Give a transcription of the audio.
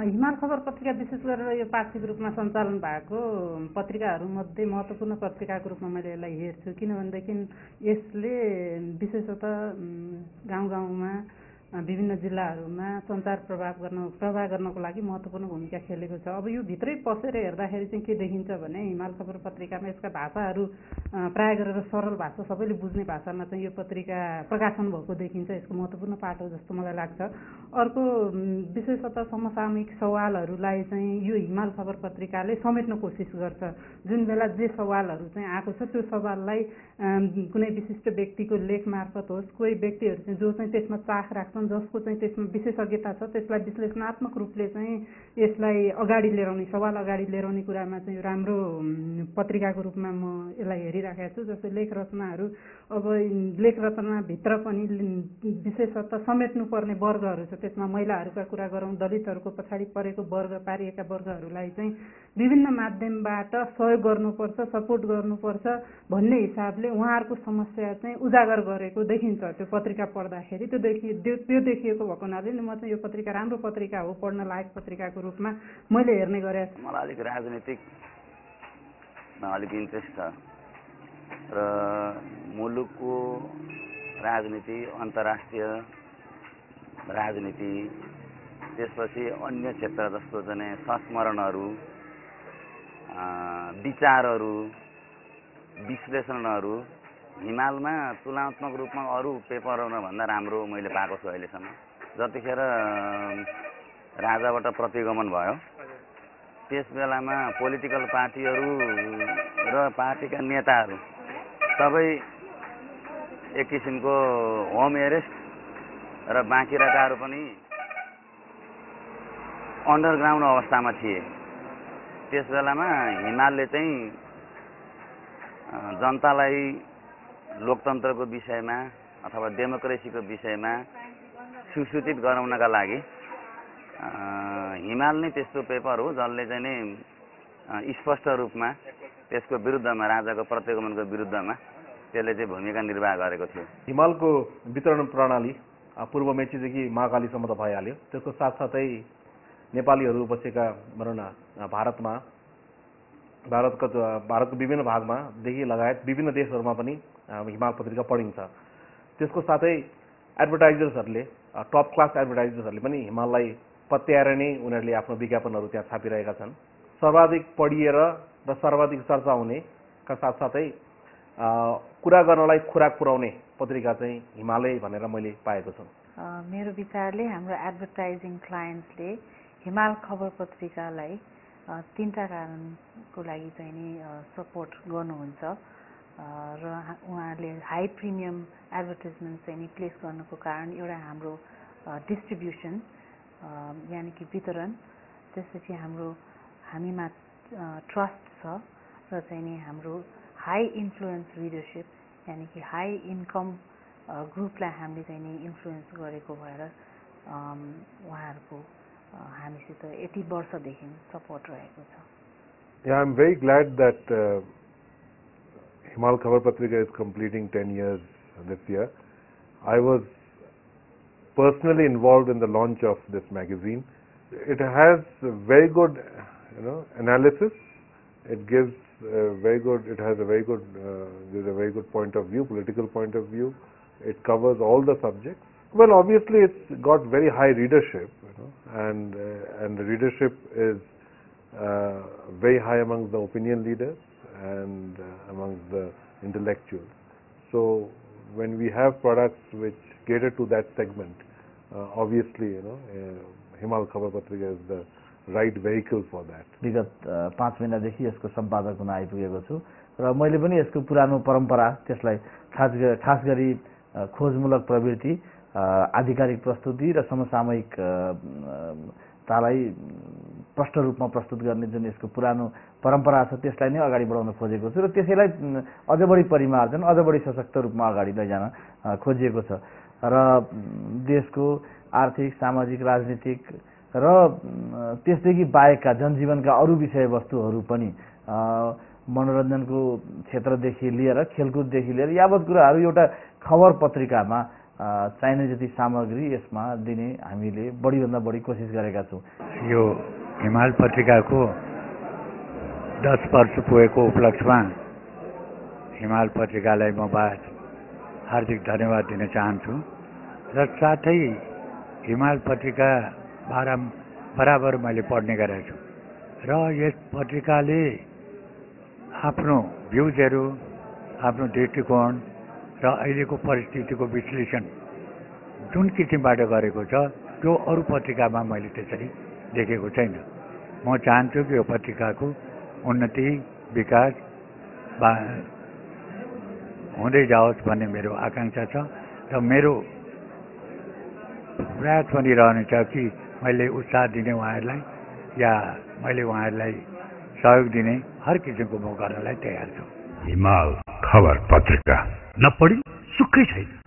हिमाल खबर पत्रिका विशेष गरेर यो पाक्षिक रूपमा सञ्चालन भएको पत्रिकाहरूमध्ये महत्त्वपूर्ण पत्रिकाको रूपमा मैले यसलाई हेर्छु। किनभनेदेखि यसले विशेषतः गाउँ गाउँमा विभिन्न जिल्लाहरूमा सञ्चार प्रवाह गर्नको लागि महत्त्वपूर्ण भूमिका खेलेको छ। अब यो भित्रै पसेर हेर्दाखेरि चाहिँ के देखिन्छ भने हिमाल खबर पत्रिकामा यसका भाषाहरू प्राय गरेर सरल भाषा, सबैले बुझ्ने भाषामा चाहिँ यो पत्रिका प्रकाशन भएको देखिन्छ। यसको महत्त्वपूर्ण पाठ हो जस्तो मलाई लाग्छ। अर्को विशेषतः समसामयिक सवालहरूलाई चाहिँ यो हिमाल खबर पत्रिकाले समेट्न कोसिस गर्छ। जुन बेला जे सवालहरू चाहिँ आएको छ त्यो सवाललाई कुनै विशिष्ट व्यक्तिको लेख मार्फत होस्, कोही व्यक्तिहरू चाहिँ जो चाहिँ त्यसमा चाख राख्छन्, जसको चाहिँ त्यसमा विशेषज्ञता छ, त्यसलाई विश्लेषणात्मक रूपले चाहिँ यसलाई अगाडि लिएर आउने, सवाल अगाडि लिएर आउने कुरामा चाहिँ राम्रो पत्रिकाको रूपमा म यसलाई हेरिराखेको छु। जस्तै लेख रचनाहरू, अब लेख रचनाभित्र पनि विशेषतः समेट्नुपर्ने वर्गहरू छ। त्यसमा महिलाहरूका कुरा गरौँ, दलितहरूको पछाडि परेको वर्ग, पारिएका वर्गहरूलाई चाहिँ विभिन्न माध्यमबाट सहयोग गर्नुपर्छ, सपोर्ट गर्नुपर्छ भन्ने हिसाबले उहाँहरूको समस्या चाहिँ उजागर गरेको देखिन्छ त्यो पत्रिका पढ्दाखेरि। त्यो देखिएको भएको हुनाले म चाहिँ यो पत्रिका राम्रो पत्रिका हो, पढ्न लायक पत्रिकाको रूपमा मैले हेर्ने गरेको छु। मलाई अलिक राजनीतिकमा अलिक इन्ट्रेस्ट छ र मुलुकको राजनीति, अन्तर्राष्ट्रिय राजनीति, त्यसपछि अन्य क्षेत्र जस्तो चाहिँ संस्मरणहरू, विचारहरू, विश्लेषणहरू हिमालमा तुलनात्मक रूपमा अरू पेपरहरूभन्दा राम्रो मैले पाएको छु अहिलेसम्म। जतिखेर राजाबाट प्रतिगमन भयो त्यस बेलामा पोलिटिकल पार्टीहरू र पार्टीका नेताहरू सबै एक किसिमको होम एरेस्ट र बाँकी रहेकाहरू पनि अन्डरग्राउन्ड अवस्थामा थिए। त्यस बेलामा हिमालले चाहिँ जनतालाई लोकतन्त्रको विषयमा अथवा डेमोक्रेसीको विषयमा सुसूचित गराउनका लागि हिमाल नै त्यस्तो पेपर हो जसले चाहिँ नि स्पष्ट रूपमा त्यसको विरुद्धमा, राजाको प्रतिगमनको विरुद्धमा त्यसले चाहिँ भूमिका निर्वाह गरेको थियो। हिमालको वितरण प्रणाली पूर्व मेचीदेखि महाकालीसम्म त भइहाल्यो। त्यसको साथसाथै नेपालीहरू बसेका भनौँ न भारतको विभिन्न भागमा देखि लगायत विभिन्न देशहरूमा पनि हिमाल पत्रिका पढिन्छ। त्यसको साथै एडभर्टाइजर्सहरूले, टप क्लास एडभर्टाइजर्सहरूले पनि हिमाललाई पत्याएर नै उनीहरूले आफ्नो विज्ञापनहरू त्यहाँ छापिरहेका छन्। सर्वाधिक पढिएर र सर्वाधिक चर्चा हुनेका साथसाथै कुरा गर्नलाई खुराक पुर्याउने पत्रिका चाहिँ हिमालय भनेर मैले पाएको छु। मेरो विचारले हाम्रो एडभर्टाइजिङ क्लायन्ट्सले हिमाल खबर पत्रिकालाई तीनटा कारणको लागि चाहिँ नि सपोर्ट गर्नुहुन्छ र उहाँहरूले हाई प्रिमियम एडभर्टाइजमेन्ट चाहिँ नि प्लेस गर्नुको कारण एउटा हाम्रो डिस्ट्रिब्युसन यानि कि वितरण, त्यसपछि हामीमा ट्रस्ट छ र चाहिँ नि हाम्रो हाई इन्फ्लुएन्स रिडरसिप यानि कि हाई इन्कम ग्रुपलाई हामीले चाहिँ नि इन्फ्लुएन्स गरेको भएर उहाँहरूको हामीसित यति वर्षदेखि सपोर्ट रहेको छ। Yeah, I'm very glad that Himal Khabar Patrika is completing 10 years this year. I was personally involved in the launch of this magazine. It has very good, analysis. It gives it has a very good, there's a very good point of view, political point of view. It covers all the subjects. Well, obviously, it's got very high readership, and the readership is very high amongst the opinion leaders and amongst the intellectuals. So, when we have products which cater to that segment, obviously, Himal Khabar Patrika is the right vehicle for that. विगत 5 महिनादेखि यसको सम्पादक हुन आइपुगेको छु र मैले पनि यसको पुरानो परम्परा, त्यसलाई खास गरी खोजमूलक प्रवृत्ति, आधिकारिक प्रस्तुति र समसामयिक तालाई प्रष्ट रूपमा प्रस्तुत गर्ने जुन यसको पुरानो परम्परा छ त्यसलाई नै अगाडि बढाउन खोजेको छु र त्यसैलाई अझ बढी परिमार्जन, अझ बढी सशक्त रूपमा अगाडि लैजान खोजिएको छ र देशको आर्थिक, सामाजिक, राजनीतिक र त्यसदेखि बाहेकका जनजीवनका अरू विषयवस्तुहरू पनि मनोरञ्जनको क्षेत्रदेखि लिएर खेलकुददेखि लिएर यावत कुराहरू एउटा खबर पत्रिकामा चाहिने जति सामग्री यसमा दिने हामीले बढीभन्दा बढी कोसिस गरेका छौँ। यो हिमाल पत्रिकाको 10 वर्ष पुगेको उपलक्ष्यमा हिमाल पत्रिकालाई म हार्दिक धन्यवाद दिन चाहन्छु र साथै हिमाल पत्रिका बराबर मैले पढ्ने गरेको छु र यस पत्रिकाले आफ्नो भ्युजहरू, आफ्नो दृष्टिकोण र अहिलेको परिस्थितिको विश्लेषण जुन किसिमबाट गरेको छ त्यो अरू पत्रिकामा मैले त्यसरी देखेको छैन। म चाहन्छु कि यो पत्रिकाको उन्नति, विकास हुँदै जाओस् भन्ने मेरो आकांक्षा छ र मेरो प्रयास पनि रहनेछ कि मैले उत्साह दिने उहाँहरूलाई या मैले उहाँहरूलाई सहयोग दिने हर किसिमको म गर्नलाई तयार छु। हिमाल खबर पत्रिका नपढी सुखै छैन।